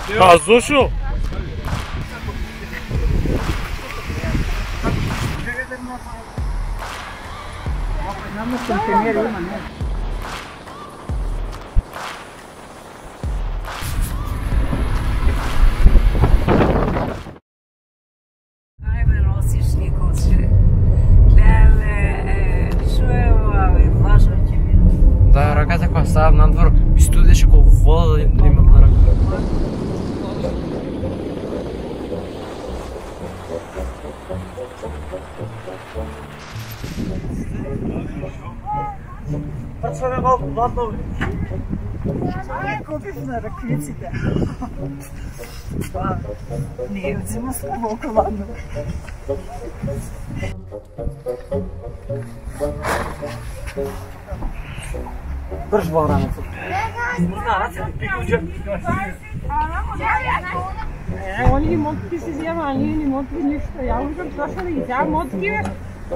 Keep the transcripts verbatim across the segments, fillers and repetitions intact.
А зошо? Ajme nosiš Nikose. Леле, шо е ова, бе, влажно ќе ми. Да, раката која ставам надвор, ми студеше ко вода да имам на рака. Пацане малку ладно. Ај, купив на раквиците. Па, не, взима се малку ладно. Држ во рамето. Е, они мотки се взема, а ние не мотки ништо. Ја ужам дошла да ги вземам мотки, бе.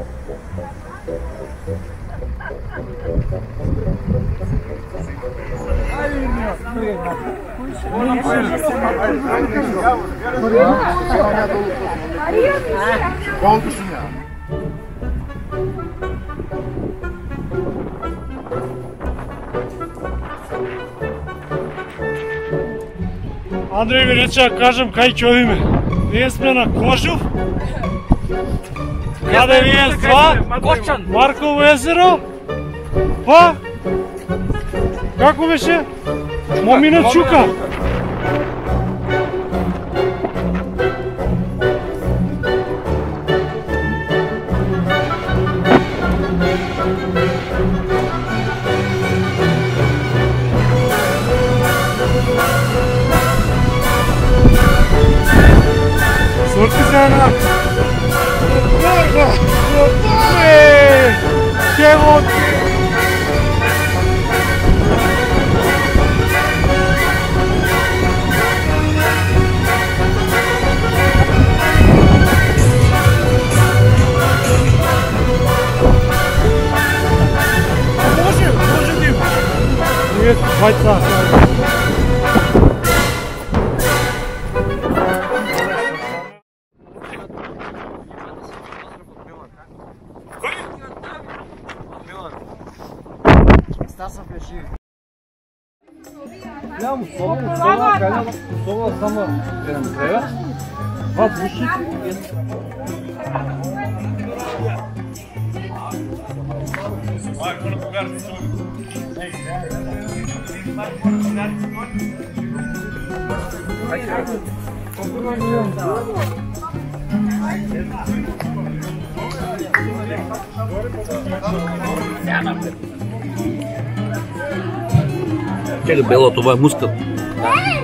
Колку сум ја? Андреј ми рече да кажем кај ќе одиме. Ние сме на Кожув. Каде ви е зва? Кочан! Марково езеро. Па? Како беше? Момина чука. Сорти се на... Горго! Готове! Ке вот! Може, може да има. Ние двајца. Стасов е жив. Гледам условно, условно, гледам условно само гледам кревет, два души и едно. Марко на погарни струги. Чекай, бело, това е мускат. Е,